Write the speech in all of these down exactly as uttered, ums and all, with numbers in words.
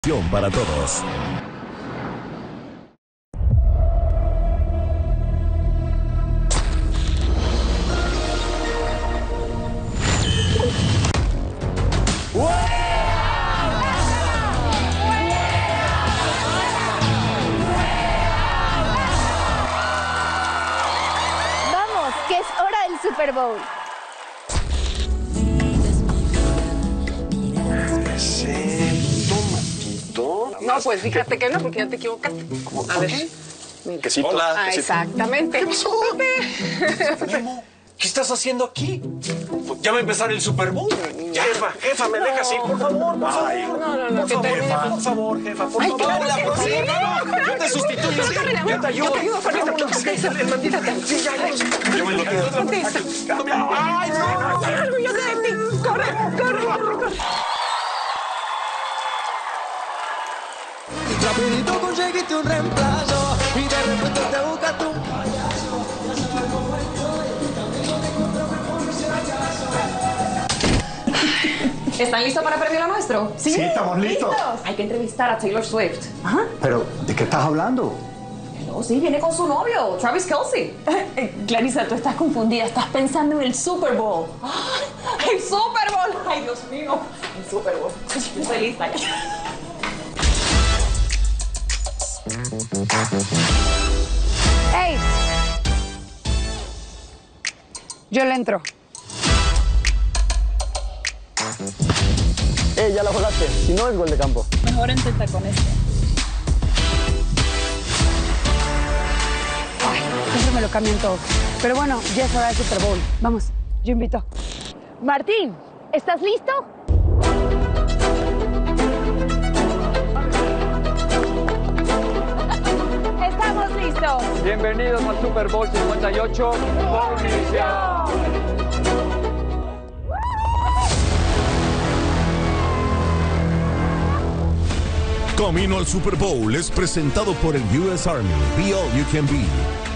Para todos. Vamos, que es hora del Super Bowl. No, pues fíjate que no, porque ya te equivocaste. A ver. Mira. Quesito. Hola. Ah, quesito. exactamente. ¿Qué pasó? Memo, ¿qué estás haciendo aquí? Ya va a empezar el Super Bowl. Ya, jefa, jefa, me deja así, por favor, por favor. No, no, no, por que favor, termine. jefa, por favor, jefa, por Ay, favor. claro Hola, que por sí. favor, no, yo te sustituyo, sí, Cámara, yo te ayudo. Yo te ayudo con esto. Vámonos. Contesta, el mandita. Sí, ya, ya. Yo me lo quedo. Contesta. Ay, no. Hay algo yo de ti. Corre, corre, corre, corre. Rapidito conseguiste un reemplazo y de repente te buscaste un payaso. Ya sabes cómo estoy, también no te encuentro mejor que sea ¿Están listos para Premio Lo Nuestro? Sí, estamos listos. Hay que entrevistar a Taylor Swift. Ajá. Pero, ¿de qué estás hablando? No, sí, viene con su novio, Travis Kelce. Clarisa, tú estás confundida. Estás pensando en el Super Bowl. ¡El Super Bowl! ¡Ay, Dios mío! El Super Bowl. Estoy lista ya. ¡Ey! Yo le entro. Eh, ya la jugaste. Si no, es gol de campo. Mejor intenta con este. Ay, siempre me lo cambian todo. Pero bueno, ya es hora del Super Bowl. Vamos, yo invito. Martín, ¿estás listo? Estamos listos. Bienvenidos al Super Bowl cincuenta y ocho. Camino al Super Bowl es presentado por el U S Army. Be all you can be.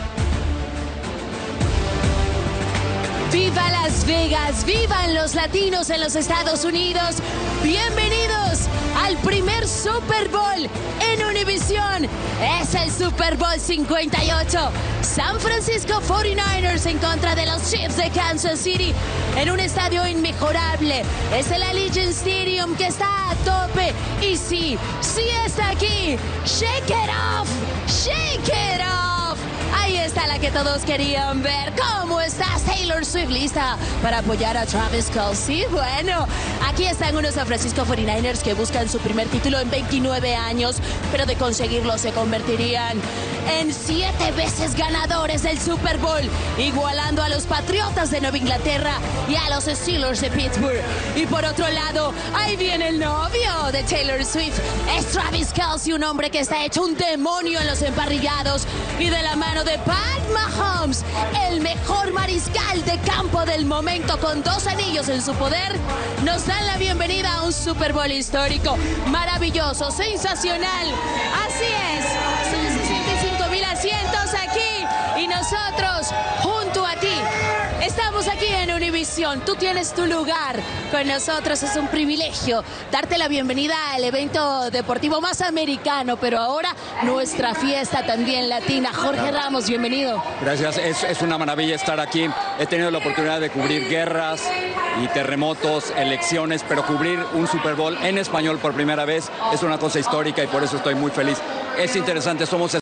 ¡Viva Las Vegas! ¡Vivan los latinos en los Estados Unidos! ¡Bienvenidos al primer Super Bowl en Univision! Es el Super Bowl cincuenta y ocho. San Francisco cuarenta y nueve ers en contra de los Chiefs de Kansas City en un estadio inmejorable. Es el Allegiant Stadium que está a tope. Y sí, sí está aquí. ¡Shake it off! ¡Shake it off! Ahí está la que todos querían ver. ¿Cómo estás, Taylor Swift? ¿Lista para apoyar a Travis Kelce? Bueno, aquí están unos San Francisco cuarenta y nueve ers que buscan su primer título en veintinueve años, pero de conseguirlo se convertirían en siete veces ganadores del Super Bowl, igualando a los Patriotas de Nueva Inglaterra y a los Steelers de Pittsburgh. Y por otro lado, ahí viene el novio de Taylor Swift. Es Travis Kelce, un hombre que está hecho un demonio en los emparrillados, y de la mano de Pat Mahomes, el mejor mariscal de campo del momento con dos anillos en su poder, nos dan la bienvenida a un Super Bowl histórico, maravilloso, sensacional. Así es, son sesenta y cinco mil asientos aquí y nosotros junto a ti. Estamos aquí en Univision, tú tienes tu lugar con nosotros, es un privilegio darte la bienvenida al evento deportivo más americano, pero ahora nuestra fiesta también latina. Jorge Ramos, bienvenido. Gracias, es, es una maravilla estar aquí. He tenido la oportunidad de cubrir guerras y terremotos, elecciones, pero cubrir un Super Bowl en español por primera vez es una cosa histórica y por eso estoy muy feliz. Es interesante, somos